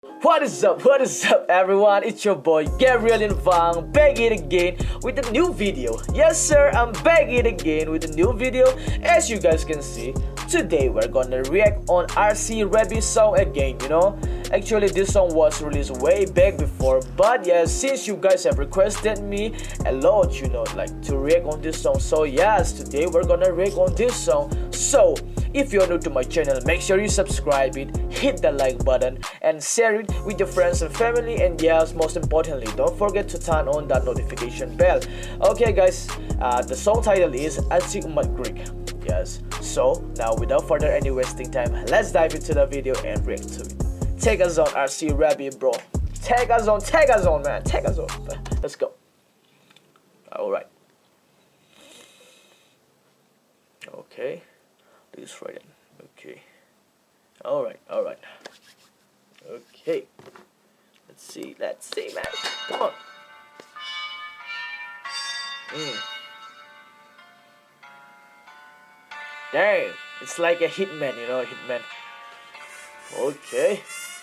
What is up everyone, it's your boy Gabriel and Vang back it again with a new video. Yes sir, I'm back it again with a new video. As you guys can see, today we're gonna react on Rabie song again, you know. Actually this song was released way back before, but yes, since you guys have requested me a lot, you know, like to react on this song, so yes, today we're gonna react on this song. So if you're new to my channel, make sure you subscribe it, hit the like button and share it with your friends and family, and yes, most importantly, don't forget to turn on that notification bell. Okay guys, the song title is Matgrik. Yes, so now without further any wasting time, let's dive into the video and react to it. Take us on Rabie, bro. Take us on man, take us on. Let's go. Alright. Okay. This right in. Okay. Alright. Okay. Let's see, man. Come on. Dang, it's like a hitman, you know, a hitman. Okay.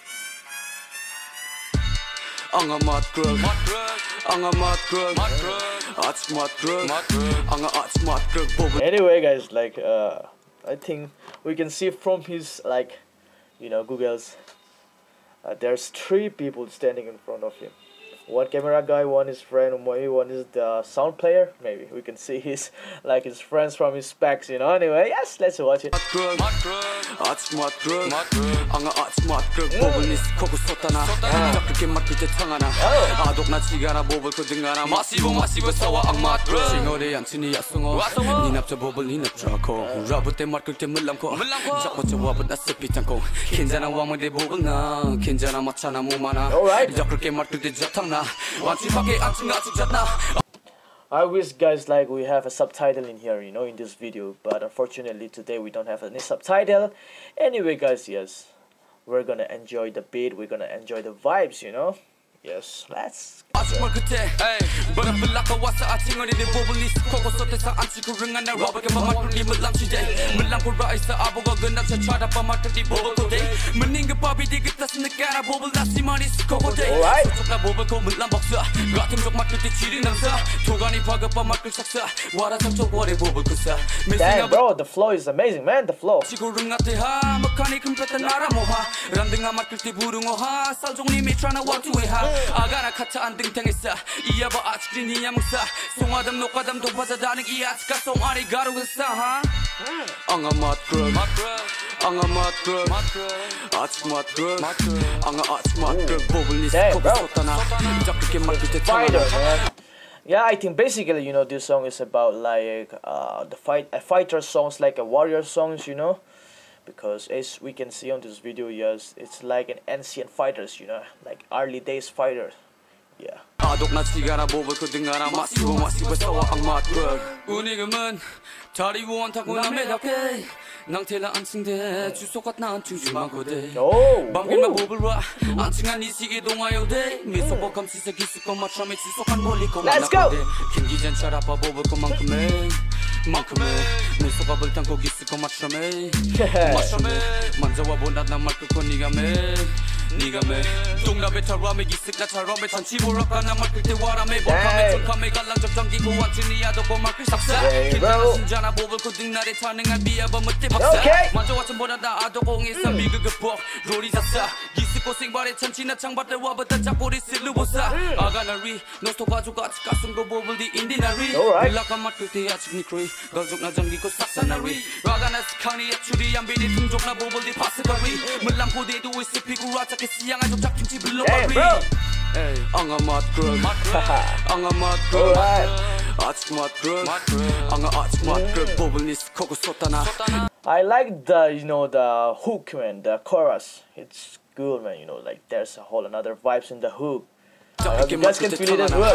Anyway guys, like I think we can see from his, like, you know, Google's, there's 3 people standing in front of him. One camera guy, one is friend, one is the sound player. Maybe we can see his, like, his friends from his specs, you know. Anyway, yes, let's watch it. I wish guys, like, we have a subtitle in here, you know, in this video, but unfortunately today we don't have any subtitle. Anyway guys, yes, we're gonna enjoy the beat, we're gonna enjoy the vibes, you know. Yes, let's go. Damn bro, the flow is amazing, man, the flow. Yeah, I think basically, you know, this song is about like fighter songs, like a warrior songs, you know, because as we can see on this video, yes, it's like an ancient fighters, you know, like early days fighters. Yeah. Let's go. I like the, you know, the hook, man, the chorus. It's good, man, you know, like there's a whole another vibes in the hook. You guys can feel it as well.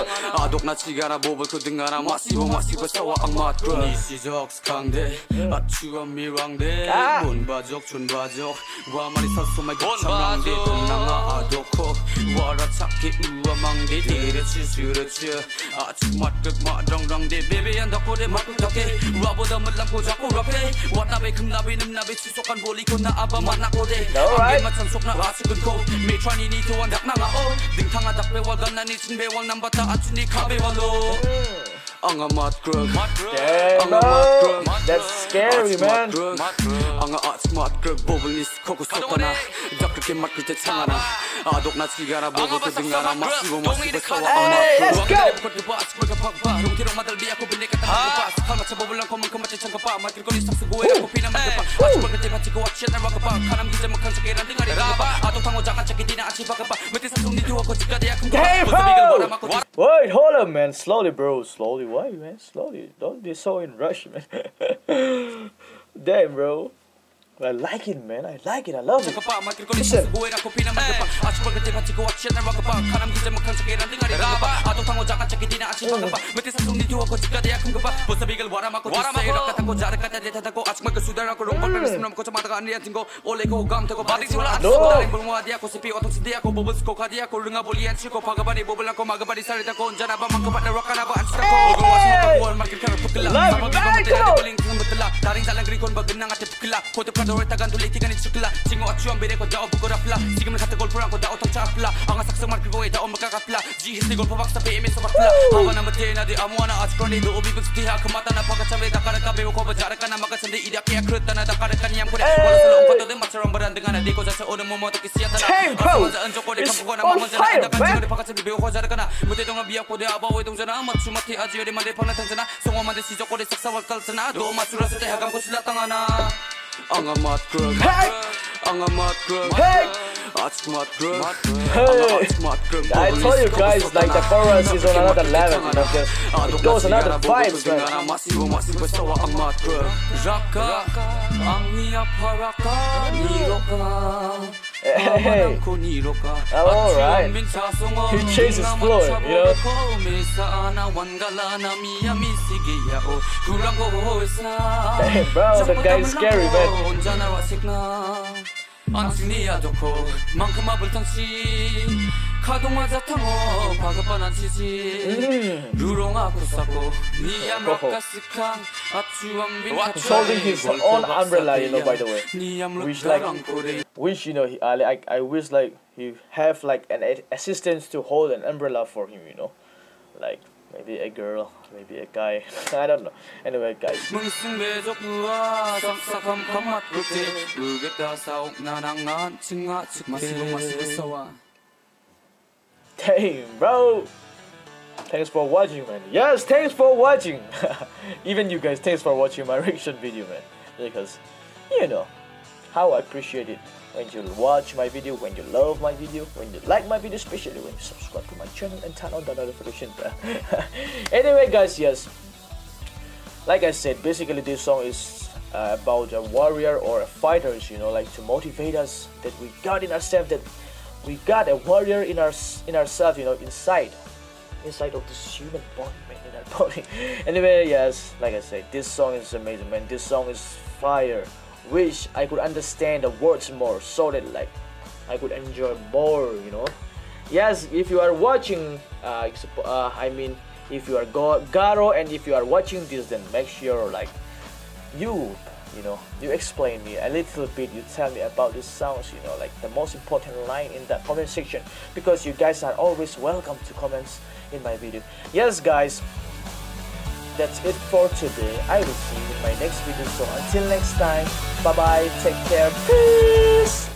Wara chakki uamang de de chisuruchu Achik matgrik ma rong rong de baby and dakode matgrik Rabo da malam ko jako rape Watabe kumnabe nimnabe chisokan boli ko na aba manakode Angge matsansok na asukun ko May trani ni to andak na nga o Ding tanga dakbe wagan na ni chinbe wang nambata achuni kabe walo Anga matgrik That's scary, man. Anga achik matgrik bobul nis koko sokana Dakrik matgrik te changana Adok na chigara bobul te dingara masibo masibo sawa Let's go! Wait, hold up, man. Slowly, bro. Slowly. Why, man? Slowly. Don't be so in rush, man. Damn, bro. I like it, man. I like it. I love it. Listen. Tagan tu leti ganit sukla Singo at syuang bire ko dao buko rapla Sige man kata golpurang ko dao tong chapla Ang asaksa marki ko dao makakapla Jihis ni golpabak sa PM sa bakla Hawa na mati na di amuana at kroni do ubi bagstiha Kamata na pagkachamre dakara ka bewo ko bajara ka na makasandi Ida kaya kruta na dakara ka niyam ko de Wala sa loong ko to din matsarang baran Dengan na di ko sa unang momoto kisiyata na Asama sa anjo ko de kampuko na mamanjana Ida ka singo de pagkachamre bewo ko jara ka na Muti tong nabiya ko de abaw itong jana Matsumati ajiyo de mande panatang jana Sungo mande sijo ko de saksawal kalsana Do matsura sa te hagam ko sila tangana Anga matgrik, anga matgrik, achik matgrik, I told you guys, like the chorus is on another level, you know, it goes another vibes, man. Hey, alright. He changes flow, you know. Damn, bro, the guy is scary, man. He's holding his own umbrella, you know, by the way. Wish, you know, I wish like he have like an assistant to hold an umbrella for him, you know, like maybe a girl, maybe a guy. I don't know. Anyway, guys. Damn, bro. Thanks for watching, man. Yes, thanks for watching. Even you guys, thanks for watching my reaction video, man. Because, you know, how I appreciate it when you watch my video, when you love my video, when you like my video, especially when you subscribe to my channel and turn on the notification bell. Anyway, guys, yes, like I said, basically this song is about a warrior or a fighters, you know, like to motivate us that we got in ourselves, that we got a warrior in ourselves, you know, inside of this human body, man, in our body. Anyway, yes, like I said, this song is amazing, man. This song is fire. Wish I could understand the words more so that like I could enjoy more, you know. Yes, if you are watching, I mean, if you are Garo and if you are watching this, then make sure like you know, you explain me a little bit, you tell me about these sounds, you know, like the most important line in that comment section, because you guys are always welcome to comments in my video. Yes, guys, that's it for today. I will see you in my next video. So until next time, bye bye, take care, peace.